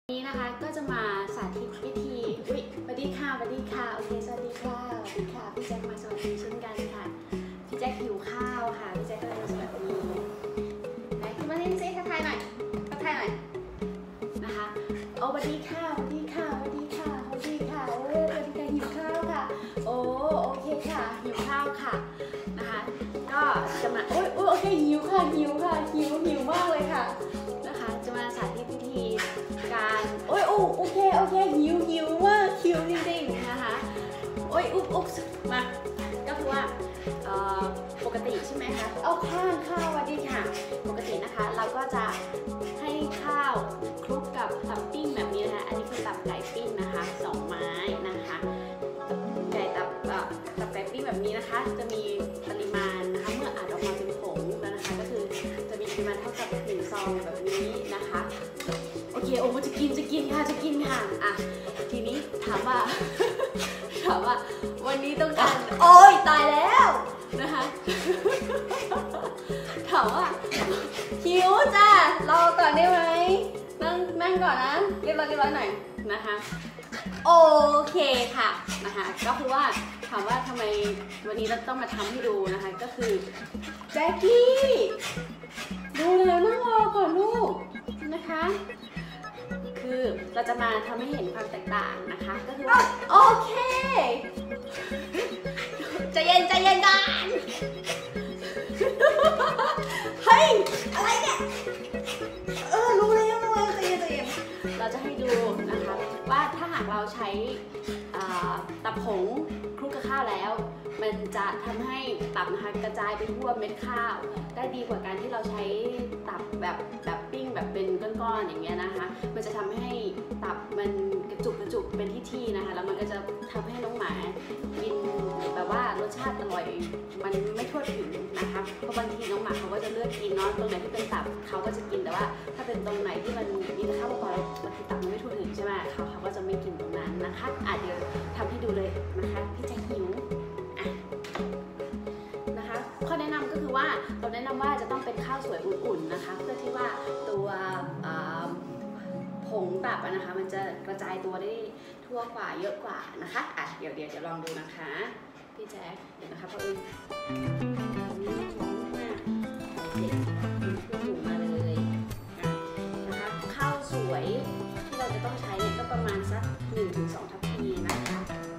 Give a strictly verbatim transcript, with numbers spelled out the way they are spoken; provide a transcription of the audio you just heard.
นี้นะคะก็จะมาสาธิตวิธีอุ๊ยสวัสดีค่ะสวัสดีค่ะโอเคสวัสดีค่ะสวัสดีค่ะพี่แจ็คมาสวัสดีเช่นกันค่ะพี่แจ็คหิวข้าวค่ะพี่แจ็คก็เลยมาสวัสดีไหนขึ้นมาเล่นซิทักทายหน่อยทักทายหน่อยนะคะโอ้สวัสดีค่ะสวัสดีค่ะสวัสดีค่ะสวัสดีค่ะโอ้สวัสดีค่ะหิวข้าวค่ะโอ้โอเคค่ะหิวข้าวค่ะนะคะก็จะมาโอ้ยโอ้ยโอเคหิวค่ะหิวค่ะหิวหิวมากเลยค่ะนะคะจะมาสาธิตวิธีการโอ้ยโอ้โอเคโอเคหิวหิวมากหิวจริงๆนะคะโอ้ยอุ๊บอุ๊บมาก็คือว่าปกติใช่ไหมคะเอาข้าวข้าวสวัสดีค่ะปกตินะคะเราก็จะให้ข้าวคลุกกับตับปิ้งแบบนี้นะคะอันนี้คือตับไก่ปิ้งนะคะสองไม้นะคะไก่ตับตับไก่ปิ้งแบบนี้นะคะจะมีปริมาณนะคะเมื่ออัดออกมาเป็นผงแล้วนะคะก็คือจะมีปริมาณเท่ากับหนึ่งซองแบบนี้นะคะโอเคโอ้จะกินจะกินค่ะจะกินค่ะอ่ะทีนี้ถามว่าถามว่าวันนี้ต้องการโอ๊ยตายแล้วนะคะถามว่าหิวจ้ารอก่อนได้ไหมนั่งนั่งก่อนนะเรียบร้อยเรียบร้อยหน่อยนะคะโอเคค่ะนะคะก็คือว่าถามว่าทำไมวันนี้เราต้องมาทำให้ดูนะคะก็คือแจ็คกี้ดูแล้วนั่งรอก่อนลูกนะคะคือเราจะมาทำให้เห็นความแตกต่างนะคะก็คือว่าโอเคใจเย็นใจเย็นกันเฮ้ยอะไรเนี่ยเออรู้แล้วรู้แล้วใจเย็นใจเย็นเราจะให้ดูนะคะว่าถ้าหากเราใช้ตับผงคลุกกับข้าวแล้วมันจะทำให้ตับนะคะกระจายไปทั่วเม็ดข้าวได้ดีกว่าการที่เราใช้ตับแบบแบบปิ้งแบบเป็นก้อนๆอย่างเงี้ยนะคะมันจะทำให้ตับมันกระจุกกระจุกเป็นที่ที่นะคะแล้วมันก็จะทำให้น้องหมากินแบบว่ารสชาติอร่อยมันไม่ทั่วถึงนะคะเพราะบางทีน้องหมาเขาก็จะเลือกกินเนาะตรงไหนที่เป็นตับเขาก็จะกินแต่ว่าถ้าเป็นตรงไหนที่มันมีแต่ข้าวเปล่าๆบางทีตับมันไม่ทั่วถึงใช่ไหมเขาเขาก็จะไม่กินตรงนั้นนะคะอ่ะเดี๋ยวทำให้ดูเลยนะคะพี่แจ็คหิวนะคะข้อแนะนำก็คือว่าเราแนะนำว่าจะต้องเป็นข้าวสวยอุ่นๆนะคะเพื่อที่ว่าตัวผงตับนะคะมันจะกระจายตัวได้ทั่วกว่าเยอะกว่านะคะอ่ะเดี๋ยวเดี๋ยวจะลองดูนะคะพี่แจ๊คเดี๋ยวนะคะเพราะเอิญนี่ร้อนมากเด็ดขึ้นหมูมาเลยนะคะข้าวสวยที่เราจะต้องใช้เนี่ยก็ประมาณสัก หนึ่งถึงสอง ทัพพีนะคะ